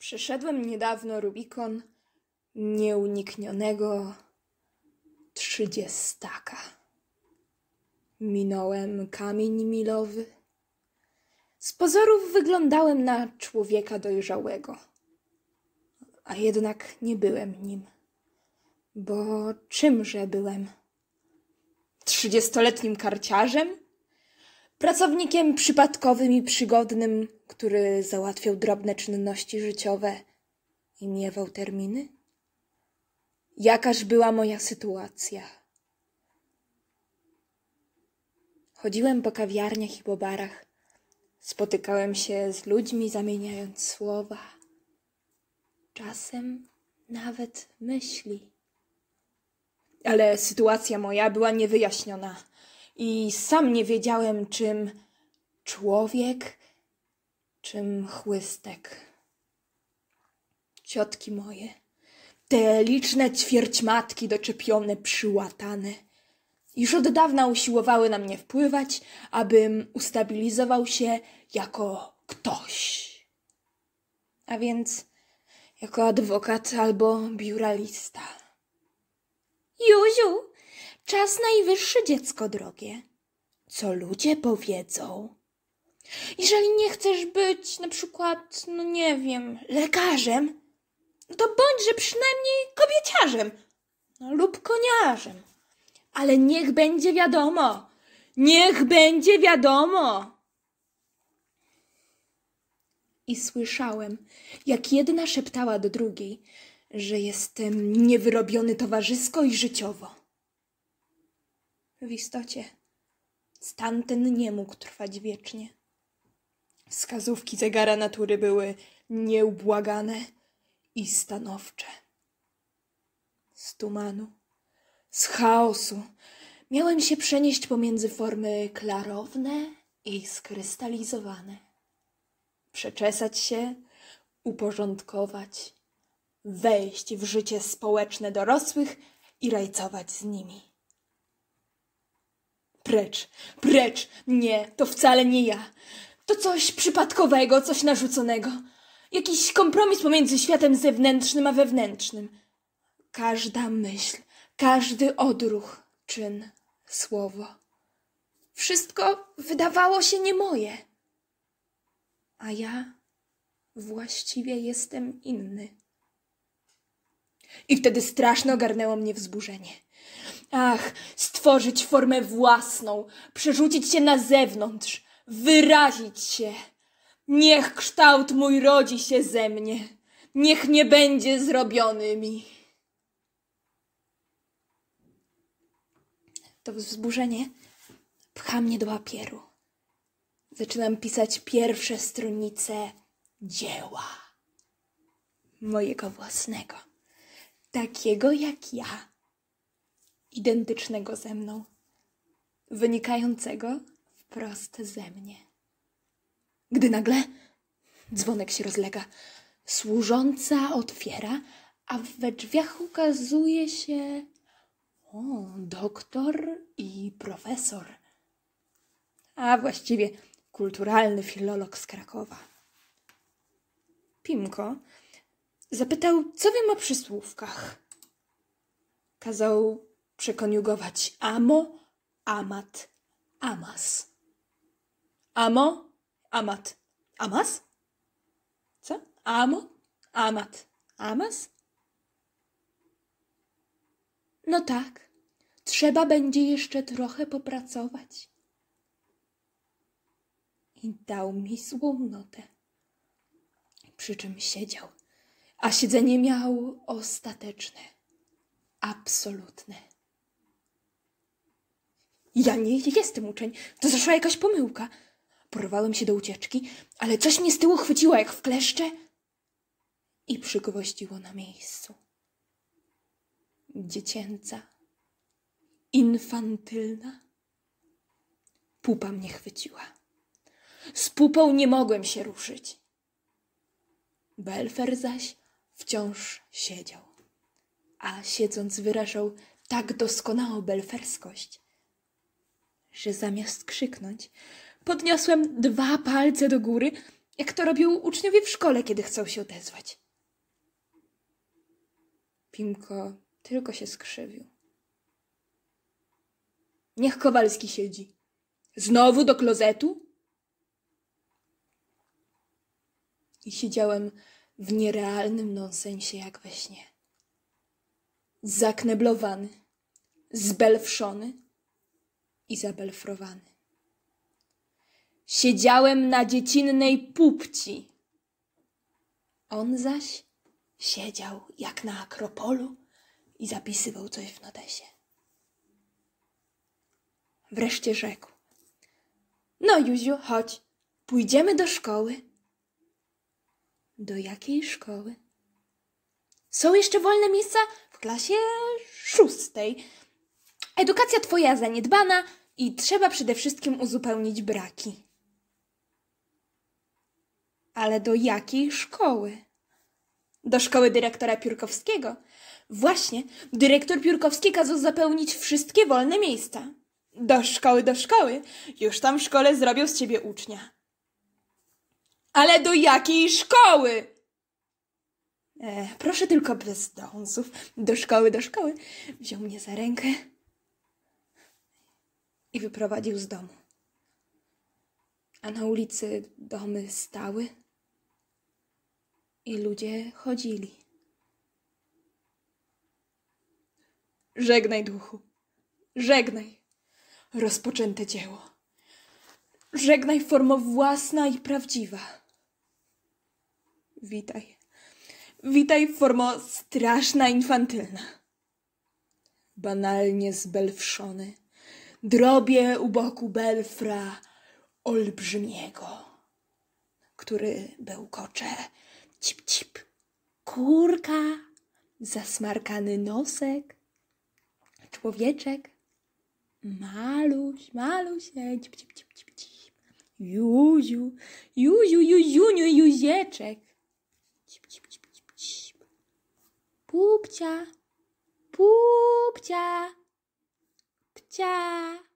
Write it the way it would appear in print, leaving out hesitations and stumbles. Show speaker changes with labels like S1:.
S1: Przeszedłem niedawno Rubikon nieuniknionego 30. Minąłem kamień milowy. Z pozorów wyglądałem na człowieka dojrzałego, a jednak nie byłem nim. Bo czymże byłem? 30-letnim karciarzem? Pracownikiem przypadkowym i przygodnym, który załatwiał drobne czynności życiowe i miewał terminy? Jakaż była moja sytuacja? Chodziłem po kawiarniach i po barach. Spotykałem się z ludźmi, zamieniając słowa. Czasem nawet myśli. Ale sytuacja moja była niewyjaśniona i sam nie wiedziałem, czym człowiek, czym chłystek. Ciotki moje, te liczne ćwierćmatki doczepione, przyłatane, już od dawna usiłowały na mnie wpływać, abym ustabilizował się jako ktoś. A więc jako adwokat albo biuralista. Józiu, czas najwyższy, dziecko drogie. Co ludzie powiedzą? Jeżeli nie chcesz być na przykład, lekarzem, to bądźże przynajmniej kobieciarzem lub koniarzem. Ale niech będzie wiadomo, niech będzie wiadomo. I słyszałem, jak jedna szeptała do drugiej, że jestem niewyrobiony towarzysko i życiowo. W istocie stan ten nie mógł trwać wiecznie. Wskazówki zegara natury były nieubłagane i stanowcze. Z tumanu, z chaosu miałem się przenieść pomiędzy formy klarowne i skrystalizowane. Przeczesać się, uporządkować, wejść w życie społeczne dorosłych i rajcować z nimi. Precz, precz, nie, to wcale nie ja. To coś przypadkowego, coś narzuconego. Jakiś kompromis pomiędzy światem zewnętrznym a wewnętrznym. Każda myśl, każdy odruch, czyn, słowo. Wszystko wydawało się nie moje. A ja właściwie jestem inny. I wtedy strasznie ogarnęło mnie wzburzenie. Ach, stworzyć formę własną, przerzucić się na zewnątrz, wyrazić się. Niech kształt mój rodzi się ze mnie, niech nie będzie zrobiony mi. To wzburzenie pcha mnie do papieru. Zaczynam pisać pierwsze stronice dzieła. Mojego własnego. Takiego jak ja. Identycznego ze mną. Wynikającego wprost ze mnie. Gdy nagle dzwonek się rozlega. Służąca otwiera, a we drzwiach ukazuje się doktor i profesor. A właściwie kulturalny filolog z Krakowa. Pimko zapytał, co wiem o przysłówkach. Kazał przekoniugować amo, amat, amas. Amo, amat, amas? Co? Amo, amat, amas? No tak, trzeba będzie jeszcze trochę popracować. I dał mi złą notę. Przy czym siedział, a siedzenie miał ostateczne, absolutne. Ja nie jestem uczeń, to zaszła jakaś pomyłka. Porwałem się do ucieczki, ale coś mnie z tyłu chwyciło jak w kleszcze i przygwoździło na miejscu. Dziecięca, infantylna. Pupa mnie chwyciła. Z pupą nie mogłem się ruszyć. Belfer zaś wciąż siedział, a siedząc wyrażał tak doskonałą belferskość, że zamiast krzyknąć, podniosłem 2 palce do góry jak to robią uczniowie w szkole, kiedy chcą się odezwać. Pimko tylko się skrzywił. Niech Kowalski siedzi. Znowu do klozetu? I siedziałem w nierealnym nonsensie jak we śnie. Zakneblowany, zbelfrzony i zabelfrowany. Siedziałem na dziecinnej pupci. On zaś siedział jak na Akropolu i zapisywał coś w notesie. Wreszcie rzekł: no, Józiu, chodź, pójdziemy do szkoły. Do jakiej szkoły? Są jeszcze wolne miejsca w klasie 6. Edukacja twoja zaniedbana i trzeba przede wszystkim uzupełnić braki. Ale do jakiej szkoły? Do szkoły dyrektora Piórkowskiego. Właśnie, dyrektor Piórkowski kazał zapełnić wszystkie wolne miejsca. Do szkoły. Już tam w szkole zrobią z ciebie ucznia. Ale do jakiej szkoły? Proszę tylko bez dąsów. Do szkoły. Wziął mnie za rękę i wyprowadził z domu. A na ulicy domy stały i ludzie chodzili. Żegnaj, duchu. Żegnaj, rozpoczęte dzieło. Żegnaj, formo własna i prawdziwa. Witaj, formo straszna, infantylna. Banalnie zbelfrzony, drobie u boku belfra olbrzymiego, który bełkocze cip, cip, kurka, zasmarkany nosek, człowieczek, maluś, cip, cip, cip, cip, cip, Juziu, Juziuniu, Juzieczek, cip, cip, cip, cip, cip, pupcia, pcia.